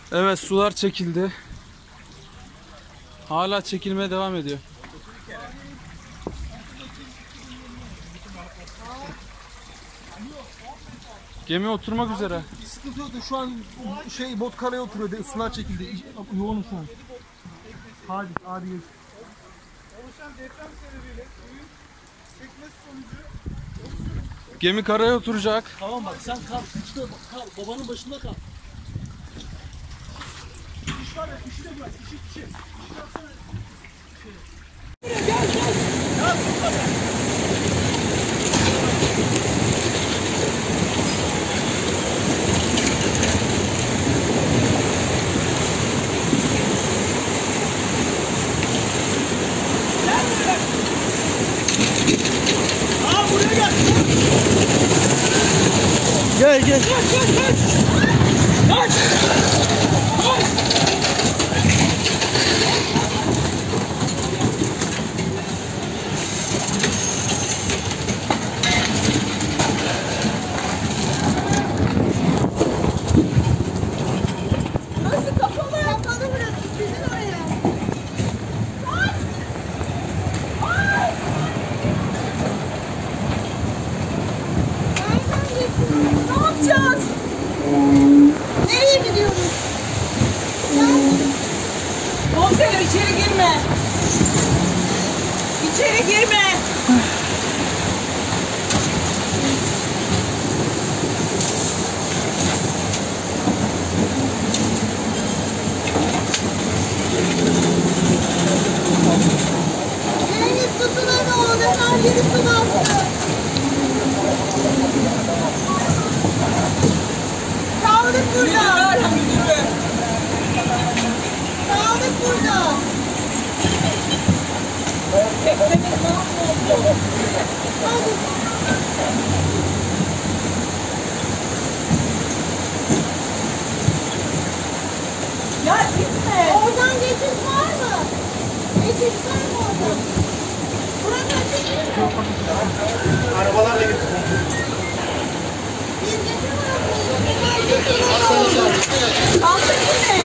Evet, sular çekildi. Hala çekilmeye devam ediyor. Gemi oturmak üzere. Sıkıntı yok da şu an bot karaya oturuyor. Sular çekildi. Yoğun şu an. Hadi geç. Oluşan deprem sebebiyle suyun çekmesi sonucu Gemi karaya oturacak. Tamam bak sen kal. İşte kal. Babanın başında kal. İş var ya. İşi de bırak. İşi. Gel. Kaç. Burası kapalı burası. Sizin oraya. Kaç. Ay. Nereden geçiyoruz? Ne yapacağız? Nereye gidiyoruz? Komiserim içeri girme. İçeri girme. Deniz tutuna ne oldu? Her yeri su bastı. Kaldık burada. Kaldık burada. Teknenin mahvoldu. Hadi. Ya gitme. Oradan geçiş var mı? Geçiş var mı oradan?